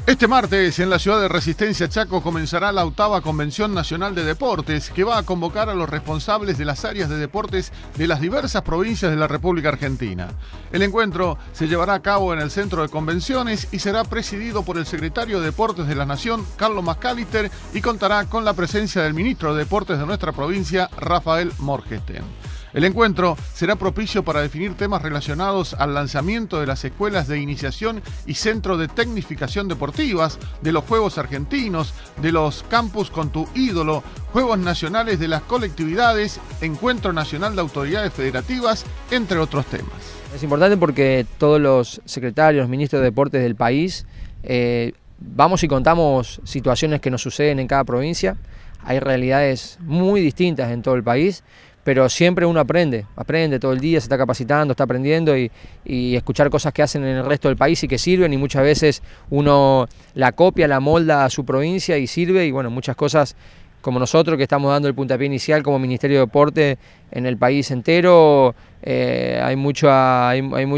Este martes, en la ciudad de Resistencia, Chaco, comenzará la 8ª Convención Nacional de Deportes, que va a convocar a los responsables de las áreas de deportes de las diversas provincias de la República Argentina. El encuentro se llevará a cabo en el Centro de Convenciones y será presidido por el secretario de Deportes de la Nación, Carlos Macalister, y contará con la presencia del ministro de Deportes de nuestra provincia, Rafael Morgenstern. El encuentro será propicio para definir temas relacionados al lanzamiento de las escuelas de iniciación y centro de tecnificación deportivas, de los Juegos Argentinos, de los campus con tu ídolo, Juegos Nacionales de las colectividades, Encuentro Nacional de Autoridades Federativas, entre otros temas. Es importante porque todos los secretarios, ministros de deportes del país, vamos y contamos situaciones que nos suceden en cada provincia. Hay realidades muy distintas en todo el país, pero siempre uno aprende todo el día, se está capacitando, está aprendiendo y escuchar cosas que hacen en el resto del país y que sirven, y muchas veces uno la copia, la molda a su provincia y sirve, y bueno, muchas cosas como nosotros que estamos dando el puntapié inicial como Ministerio de Deporte en el país entero, hay mucha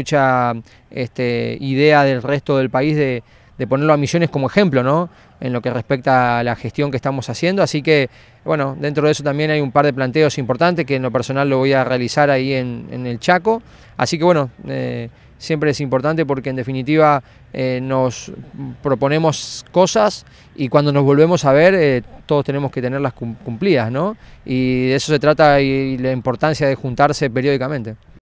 idea del resto del país de ponerlo a Misiones como ejemplo, ¿no?, en lo que respecta a la gestión que estamos haciendo. Así que, bueno, dentro de eso también hay un par de planteos importantes que en lo personal lo voy a realizar ahí en el Chaco. Así que, bueno, siempre es importante porque en definitiva nos proponemos cosas y cuando nos volvemos a ver todos tenemos que tenerlas cumplidas, ¿no? Y de eso se trata, y la importancia de juntarse periódicamente.